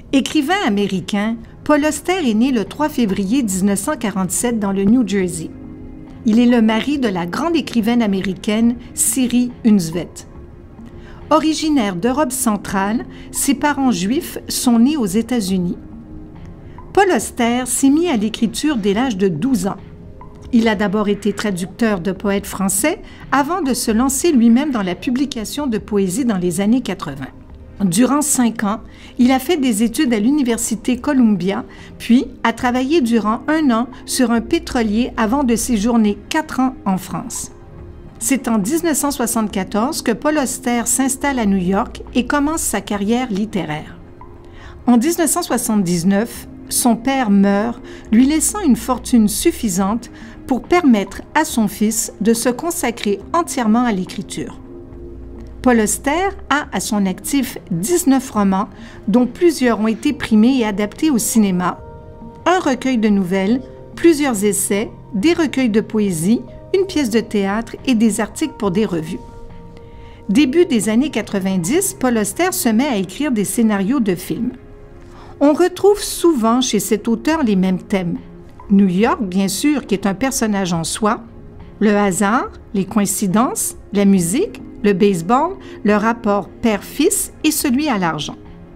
Écrivain américain, Paul Auster est né le 3 février 1947 dans le New Jersey. Il est le mari de la grande écrivaine américaine Siri Unsvet. Originaire d'Europe centrale, ses parents juifs sont nés aux États-Unis. Paul Auster s'est mis à l'écriture dès l'âge de 12 ans. Il a d'abord été traducteur de poètes français avant de se lancer lui-même dans la publication de poésie dans les années 80. Durant 5 ans, il a fait des études à l'Université Columbia, puis a travaillé durant 1 an sur un pétrolier avant de séjourner 4 ans en France. C'est en 1974 que Paul Auster s'installe à New York et commence sa carrière littéraire. En 1979, son père meurt, lui laissant une fortune suffisante pour permettre à son fils de se consacrer entièrement à l'écriture. Paul Auster a à son actif 19 romans, dont plusieurs ont été primés et adaptés au cinéma, un recueil de nouvelles, plusieurs essais, des recueils de poésie, une pièce de théâtre et des articles pour des revues. Début des années 90, Paul Auster se met à écrire des scénarios de films. On retrouve souvent chez cet auteur les mêmes thèmes. New York, bien sûr, qui est un personnage en soi, le hasard, les coïncidences, la musique, le baseball, le rapport père-fils et celui à l'argent.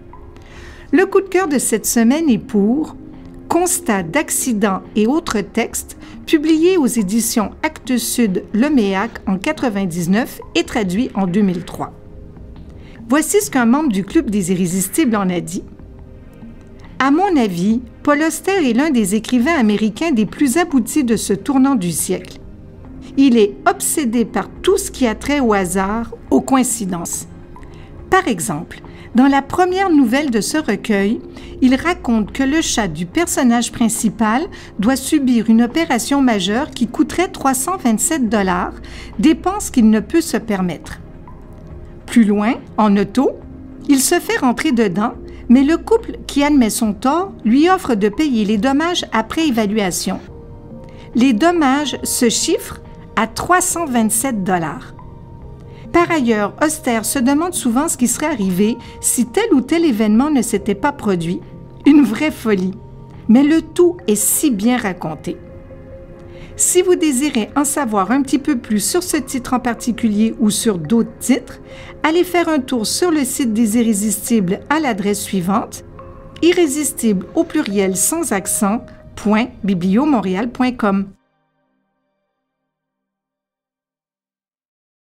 Le coup de cœur de cette semaine est pour « Constat d'accidents et autres textes » publié aux éditions Actes Sud Leméac en 1999 et traduit en 2003. Voici ce qu'un membre du Club des Irrésistibles en a dit. « À mon avis, Paul Auster est l'un des écrivains américains des plus aboutis de ce tournant du siècle. Il est obsédé par tout ce qui a trait au hasard, aux coïncidences. Par exemple, dans la première nouvelle de ce recueil, il raconte que le chat du personnage principal doit subir une opération majeure qui coûterait 327 $, dépense qu'il ne peut se permettre. Plus loin, en auto, il se fait rentrer dedans, mais le couple qui admet son tort lui offre de payer les dommages après évaluation. Les dommages se chiffrent à 327 $. Par ailleurs, Auster se demande souvent ce qui serait arrivé si tel ou tel événement ne s'était pas produit. Une vraie folie. Mais le tout est si bien raconté. Si vous désirez en savoir un petit peu plus sur ce titre en particulier ou sur d'autres titres, allez faire un tour sur le site des Irrésistibles à l'adresse suivante, irrésistible au pluriel sans accent, .bibliomontréal.com.